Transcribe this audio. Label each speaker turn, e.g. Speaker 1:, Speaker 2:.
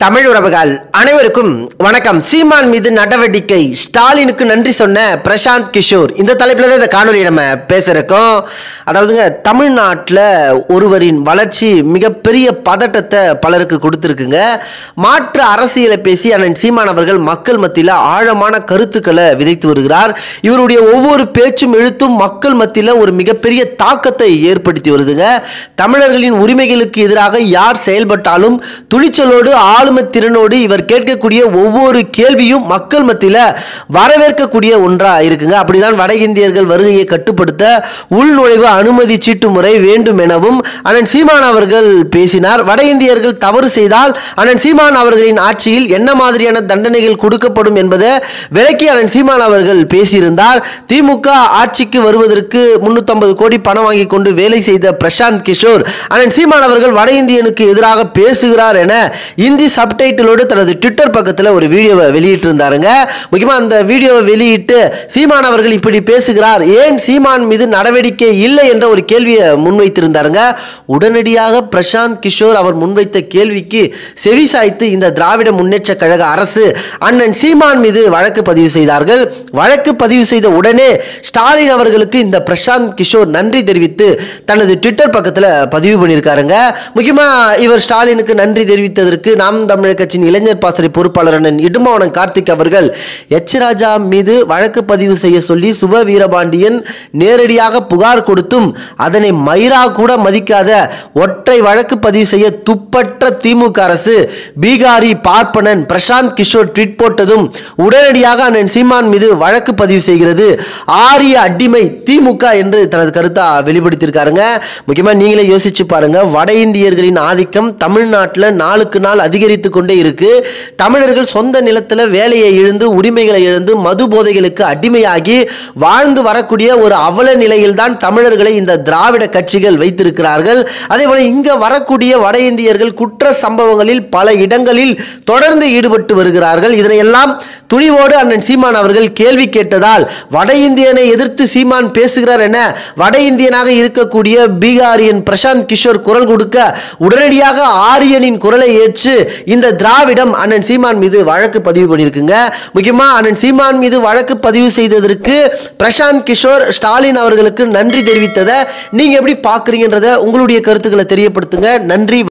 Speaker 1: தமிழ் உறவுகள் அனைவருக்கும் வணக்கம். சீமான் மீது நடவடிக்கை, ஸ்டாலினுக்கு நன்றி சொன்ன பிரசாந்த் கிஷோர். இந்த தலைப்பில் தான் இந்த காணொலியை நம்ம பேசுகிறோம். அதாவதுங்க, தமிழ்நாட்டில் ஒருவரின் வளர்ச்சி மிகப்பெரிய பதட்டத்தை பலருக்கு கொடுத்துருக்குங்க. மாற்று அரசியலை பேசி அண்ணன் சீமான் அவர்கள் மக்கள் மத்தியில் ஆழமான கருத்துக்களை விதைத்து வருகிறார். இவருடைய ஒவ்வொரு பேச்சும் எழுத்தும் மக்கள் மத்தியில் ஒரு மிகப்பெரிய தாக்கத்தை ஏற்படுத்தி வருதுங்க. தமிழர்களின் உரிமைகளுக்கு எதிராக யார் செயல்பட்டாலும் துணிச்சலோடு திறனோடு இவர் கேட்கக்கூடிய ஒவ்வொரு கேள்வியும் மக்கள் மத்தியில் வரவேற்கக்கூடிய ஒன்றா இருக்குங்க. அப்படிதான் வட இந்தியர்கள் வருகையை கட்டுப்படுத்த உள்நுழைவு அனுமதி சீட்டு முறை வேண்டும் எனவும் அண்ணன் சீமான் அவர்கள் பேசினார். வட இந்தியர்கள் தவறு செய்தால் அண்ணன் சீமான் அவர்களின் ஆட்சியில் என்ன மாதிரியான தண்டனைகள் கொடுக்கப்படும் என்பதை விளக்கி அண்ணன் சீமான் அவர்கள் பேசியிருந்தார். திமுக ஆட்சிக்கு வருவதற்கு 350 கோடி பணம் வாங்கி கொண்டு வேலை செய்த பிரசாந்த் கிஷோர் அண்ணன் சீமான் அவர்கள் வட இந்தியனுக்கு எதிராக பேசுகிறார் என இந்தி சப்டைட்டிலோடு தனது ட்விட்டர் பக்கத்தில் ஒரு வீடியோவை வெளியிட்டு இருந்தாருங்க. முக்கியமாக அந்த வீடியோவை வெளியிட்டு சீமான் அவர்கள் இப்படி பேசுகிறார், ஏன் சீமான் மீது நடவடிக்கை இல்லை என்ற ஒரு கேள்வியை முன்வைத்திருந்தாருங்க. உடனடியாக பிரசாந்த் கிஷோர் அவர் முன்வைத்த கேள்விக்கு செவி சாய்த்து இந்த திராவிட முன்னேற்ற கழக அரசு அண்ணன் சீமான் மீது வழக்கு பதிவு செய்தார்கள். வழக்கு பதிவு செய்த உடனே ஸ்டாலின் அவர்களுக்கு இந்த பிரசாந்த் கிஷோர் நன்றி தெரிவித்து தனது ட்விட்டர் பக்கத்தில் பதிவு பண்ணியிருக்காருங்க. முக்கியமாக இவர் ஸ்டாலினுக்கு நன்றி தெரிவித்ததற்கு நாம் தமிழர் கட்சியின் இளைஞர் பாசறை பொறுப்பாளர் அண்ணன் இடுமாவனம் கார்த்திக் அவர்கள் எச் ராஜா மீது வழக்கு பதிவு செய்ய சொல்லி சுப வீரபாண்டியன் நேரடியாக புகார் கொடுத்தும் அதனை மயிரா கூட மதிக்காத ஒற்றை வழக்கு பதிவு செய்ய துப்பற்ற திமுக அரசு பீகாரி பார்ப்பனன் பிரசாந்த் கிஷோர் ட்வீட் போட்டதும் உடனடியாக அண்ணன் சீமான் மீது வழக்கு பதிவு செய்கிறது ஆரிய அடிமை திமுக என்று தனது கருத்தா வெளிப்படுத்தியிருக்காருங்க. முக்கியமாக நீங்களே யோசிச்சு பாருங்க, வட இந்தியர்களின் ஆதிக்கம் தமிழ்நாட்டில் நாளுக்கு நாள் அதிகரித்து கொண்டே இருக்கு. தமிழர்கள் சொந்த நிலத்தில் வேலையை இழந்து உரிமைகளை இழந்து மது போதைகளுக்கு அடிமையாகி வாழ்ந்து வரக்கூடிய ஒரு அவல நிலையில் தான் தமிழர்களை இந்த திராவிட கட்சிகள் வைத்திருக்கிறார்கள். அதே போல இங்க வரக்கூடிய வட இந்தியர்கள் குற்ற சம்பவங்களில் பல இடங்களில் தொடர்ந்து ஈடுபட்டு வருகிறார்கள். இதனையெல்லாம் துணிவோடு அண்ணன் சீமான் அவர்கள் கேள்வி கேட்டதால் வட இந்தியனை எதிர்த்து சீமான் பேசுகிறார் என வட இந்தியனாக இருக்கக்கூடிய பீகாரியன் பிரசாந்த் கிஷோர் குரல் கொடுக்க உடனடியாக ஆரியனின் குரலை ஏற்று இந்த திராவிடம் அண்ணன் சீமான் மீது வழக்கு பதிவு பண்ணியிருக்குங்க. முக்கியமா அண்ணன் சீமான் மீது வழக்கு பதிவு செய்ததற்கு பிரசாந்த் கிஷோர் ஸ்டாலின் அவர்களுக்கு நன்றி தெரிவித்ததை நீங்க எப்படி பார்க்குறீங்கன்றத உங்களுடைய கருத்துக்களை தெரியப்படுத்துங்க. நன்றி.